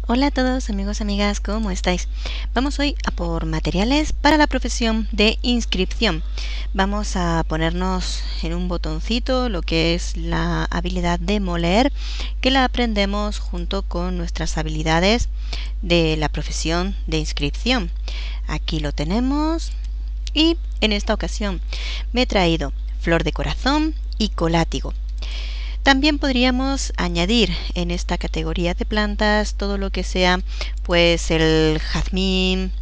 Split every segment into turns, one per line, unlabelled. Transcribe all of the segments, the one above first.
Hola a todos amigos, amigas, ¿cómo estáis? Vamos hoy a por materiales para la profesión de inscripción. Vamos a ponernos en un botoncito lo que es la habilidad de moler, que la aprendemos junto con nuestras habilidades de la profesión de inscripción. Aquí lo tenemos y en esta ocasión me he traído flor de corazón y colátigo. También podríamos añadir en esta categoría de plantas todo lo que sea pues el jazmín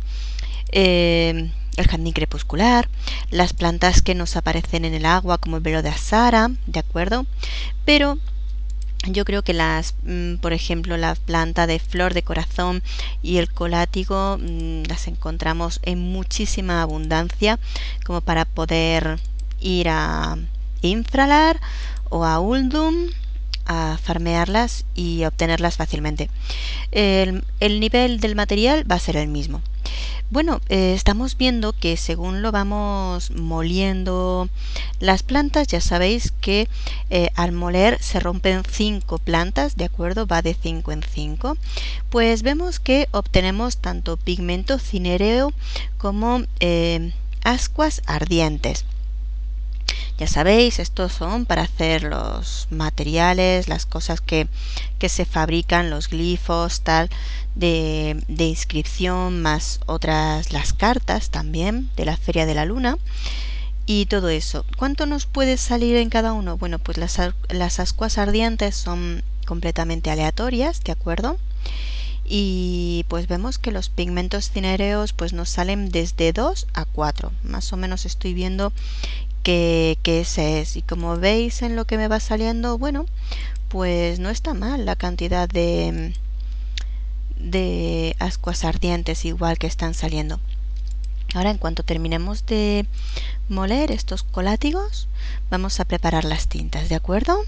crepuscular, las plantas que nos aparecen en el agua como el velo de Asara, ¿de acuerdo? Pero yo creo que por ejemplo, la planta de flor de corazón y el colátigo las encontramos en muchísima abundancia como para poder ir a Infralar o a Uldum a farmearlas y obtenerlas fácilmente. El nivel del material va a ser el mismo. Bueno, estamos viendo que según lo vamos moliendo las plantas, ya sabéis que al moler se rompen 5 plantas, ¿de acuerdo? Va de 5 en 5. Pues vemos que obtenemos tanto pigmento cinéreo como ascuas ardientes. Ya sabéis, estos son para hacer los materiales, las cosas que se fabrican, los glifos, tal, de inscripción, más otras, las cartas también de la Feria de la Luna y todo eso. ¿Cuánto nos puede salir en cada uno? Bueno, pues las ascuas ardientes son completamente aleatorias, ¿de acuerdo? Y pues vemos que los pigmentos cinéreos pues nos salen desde 2 a 4. Más o menos estoy viendo que ese es. Y como veis en lo que me va saliendo, bueno, pues no está mal la cantidad de ascuas ardientes igual que están saliendo. Ahora, en cuanto terminemos de moler estos colátigos, vamos a preparar las tintas, ¿de acuerdo?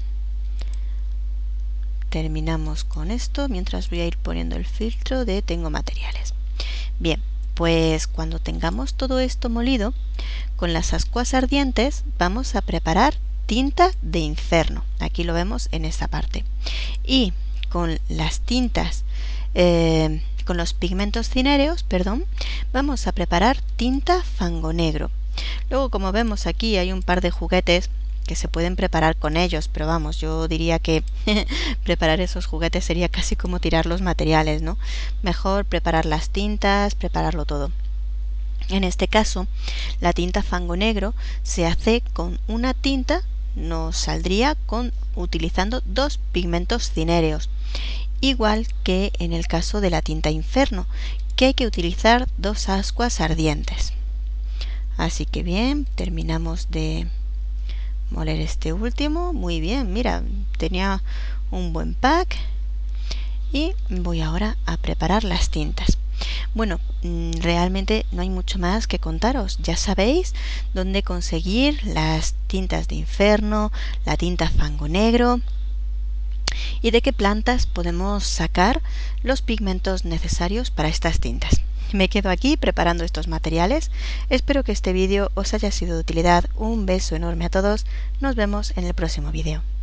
Terminamos con esto mientras voy a ir poniendo el filtro de tengo materiales. Bien, pues cuando tengamos todo esto molido, con las ascuas ardientes vamos a preparar tinta de inferno. Aquí lo vemos en esta parte. Y con las tintas, con los pigmentos cinéreos, perdón, vamos a preparar tinta fango negro. Luego, como vemos aquí, hay un par de juguetes que se pueden preparar con ellos, pero vamos, yo diría que preparar esos juguetes sería casi como tirar los materiales, ¿no? Mejor preparar las tintas, prepararlo todo. En este caso, la tinta fango negro se hace con una tinta, nos saldría utilizando 2 pigmentos cinéreos, igual que en el caso de la tinta inferno, que hay que utilizar 2 ascuas ardientes. Así que bien, terminamos de moler este último. Muy bien, mira, tenía un buen pack. Y voy ahora a preparar las tintas. Bueno, realmente no hay mucho más que contaros. Ya sabéis dónde conseguir las tintas de inferno, la tinta fango negro y de qué plantas podemos sacar los pigmentos necesarios para estas tintas. Me quedo aquí preparando estos materiales. Espero que este vídeo os haya sido de utilidad. Un beso enorme a todos. Nos vemos en el próximo vídeo.